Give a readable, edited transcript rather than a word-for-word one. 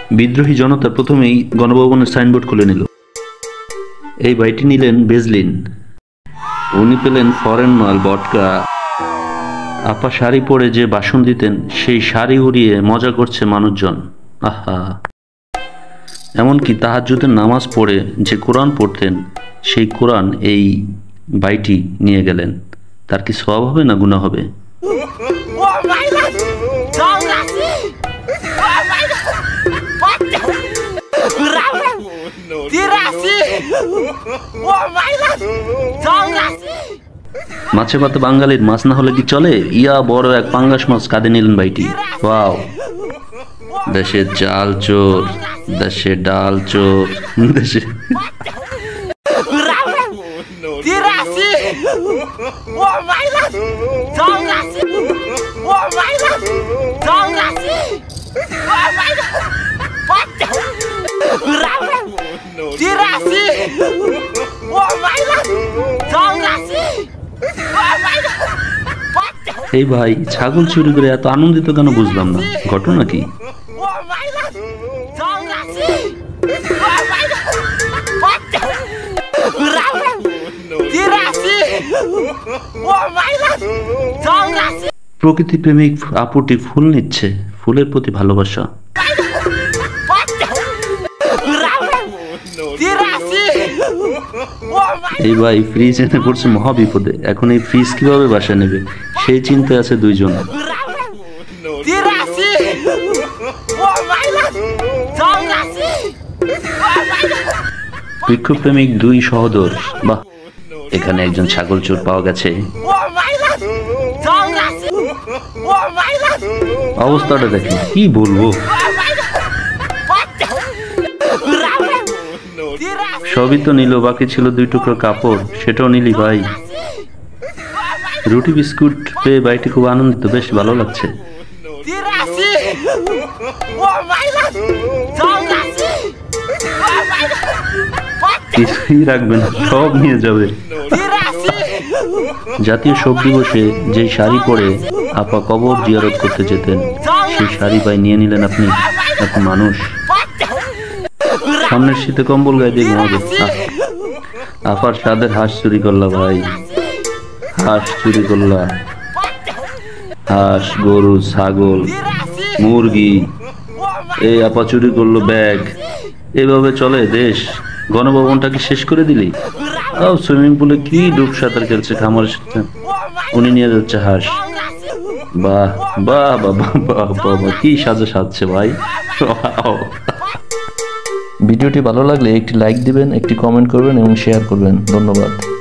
বিদ্রোহী জনতা প্রথমেই গণভবনের সাইনবোর্ড খুলে নিল। এই ভাইটি নিলেন বেজলিন, উনি পেলেন ফরেন মাল বটকা। আপা শাড়ি পরে যে ভাষণ দিতেন সেই শাড়ি উড়িয়ে মজা করছে মানুষজন। আহা, এমনকি তাহাজ্জুদের নামাজ পড়ে যে কোরআন পড়তেন সেই কোরআন এই ভাইটি নিয়ে গেলেন। তার কি সওয়াব হবে না গুনাহ হবে? মাছে ভাতে বাঙালির মাছ না হলে কি চলে? ইয়া বড় এক পাঙ্গাস মাছ কাঁধে নিলেন ভাইটি। ওয়াও, দেশের চাল চোর, দেশের ডাল চোর, দেশে এই ভাই ছাগল চুরি করে এত আনন্দিত কেন বুঝলাম না, ঘটনা কি? প্রকৃতি প্রেমিক আপুটি ফুল নিচ্ছে, ফুলের প্রতি ভালোবাসা। এই ভাই ফ্রিজ এনে পড়ছে মহা বিপদে। এখন এই ফ্রিজ কিভাবে বাসা নেবে সেই চিন্তায় আছে দুইজন। বৃক্ষপ্রেমিক দুই সহোদর। বাহ, এখানে একজন ছাগল চোর পাওয়া গেছে। অবস্থাটা দেখেন, কি বলবো। সবই তো নিল, বাকি ছিল 2 টুকরো কাপড়, সেটাও নিলি ভাই। রুটি বিস্কুট পেয়ে ভাইটি খুব আনন্দিত, বেশ ভালো লাগছে। কিছুই রাখবেন, সব নিয়ে যাবে। জাতীয় শোক দিবসে যে শাড়ি পরে আপা কবর জিয়ারত করতে যেতেন সেই শাড়ি ভাই নিয়ে নিলেন আপনি। আপনি মানুষ, সামনের শীতে কম্বল গায়ে দিয়ে ঘুমাবে। আপার স্বাদের হাঁস চুরি করলা ভাই, হাঁস চুরি করলা। হাঁস, গরু, ছাগল, মুরগি, এই আপা চুরি করলো ব্যাগ। এভাবে চলে দেশ? গণভবনটাকে শেষ করে দিলি। সুইমিং পুলে কি ডুব সাঁতার খেলছে খামারের সাথে, উনি নিয়ে যাচ্ছে হাঁস। বাহ বাহ বাবা বাহ বাবা, কি সাজে সাজছে ভাই। ভিডিওটি ভালো লাগলে একটি লাইক দিবেন, একটি কমেন্ট করবেন এবং শেয়ার করবেন। ধন্যবাদ।